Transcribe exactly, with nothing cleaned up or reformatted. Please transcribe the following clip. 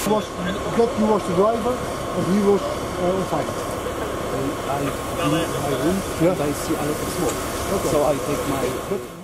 Was that you was the driver and he was uh, on fire? I, I leave my room, yeah. And I see a lot of smoke. Okay. So I take my...